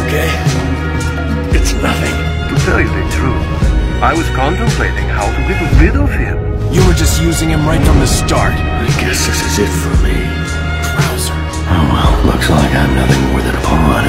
okay? It's nothing. To tell you the truth, I was contemplating how to get rid of him. You were just using him right from the start. I guess this is it for me. Krauser. Oh well, looks like I'm nothing more than a pawn.